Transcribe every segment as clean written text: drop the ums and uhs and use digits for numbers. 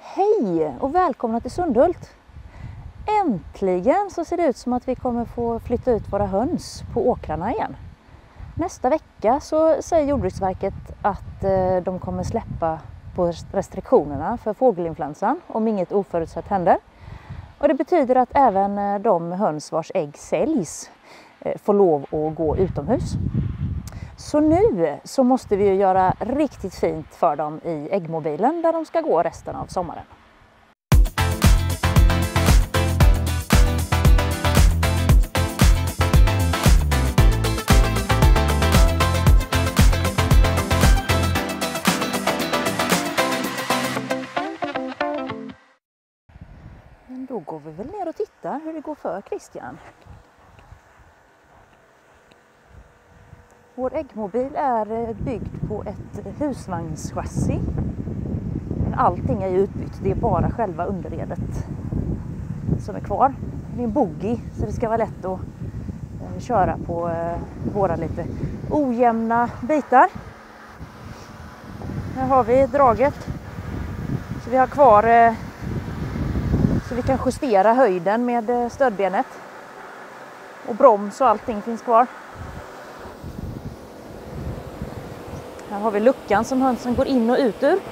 Hej och välkomna till Sundhult! Äntligen så ser det ut som att vi kommer få flytta ut våra höns på åkrarna igen. Nästa vecka så säger Jordbruksverket att de kommer släppa på restriktionerna för fågelinfluensan om inget oförutsett händer. Och det betyder att även de höns vars ägg säljs får lov att gå utomhus. Så nu så måste vi ju göra riktigt fint för dem i äggmobilen där de ska gå resten av sommaren. Men då går vi väl ner och tittar hur det går för Christian. Vår äggmobil är byggd på ett husvagnschassi. Allting är ju utbytt, det är bara själva underredet som är kvar. Det är en bogey så det ska vara lätt att köra på våra lite ojämna bitar. Här har vi draget så vi har kvar så vi kan justera höjden med stödbenet. Och broms och allting finns kvar. Här har vi luckan som hönsen går in och ut ur.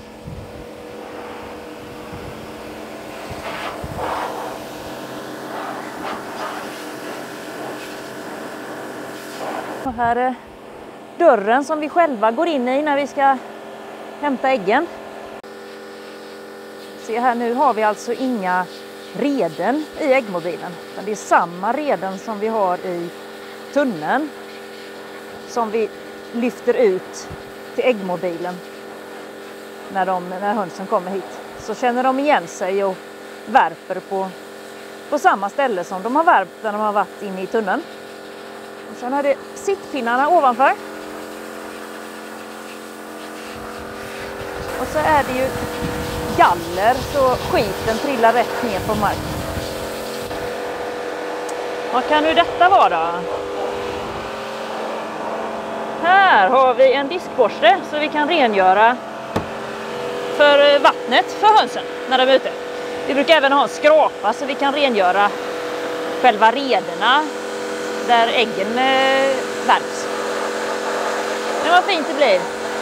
Och här är dörren som vi själva går in i när vi ska hämta äggen. Se här, nu har vi alltså inga reden i äggmobilen. Det är samma reden som vi har i tunneln som vi lyfter ut till äggmobilen när hönsen kommer hit. Så känner de igen sig och värper på samma ställe som de har värpt när de har varit inne i tunneln. Och sen har det sittpinnarna ovanför. Och så är det ju galler så skiten trillar rätt ner på marken. Vad kan nu detta vara? Här har vi en diskborste så vi kan rengöra för vattnet för hönsen när de är ute. Vi brukar även ha en skrapa så vi kan rengöra själva rederna där äggen värps. Men vad fint det blir.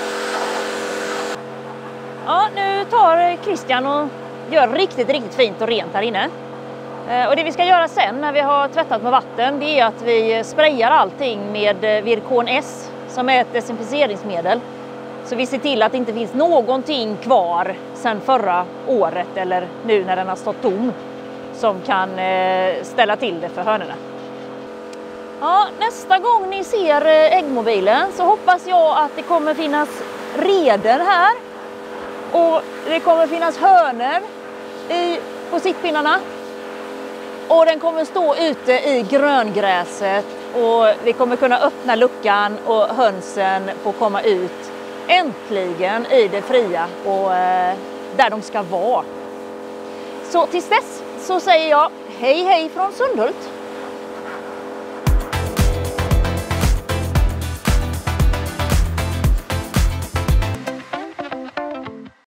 Ja, nu tar Christian och gör riktigt fint och rent här inne. Och det vi ska göra sen när vi har tvättat med vatten, det är att vi sprayar allting med Virkon S som är ett desinficeringsmedel. Så vi ser till att det inte finns någonting kvar sedan förra året eller nu när den har stått tom som kan ställa till det för hönorna. Ja, nästa gång ni ser äggmobilen så hoppas jag att det kommer finnas reder här. Och det kommer finnas hönor på sittpinnarna. Och den kommer stå ute i gröngräset. Och vi kommer kunna öppna luckan och hönsen får komma ut äntligen i det fria och där de ska vara. Så tills dess så säger jag hej från Sundhult.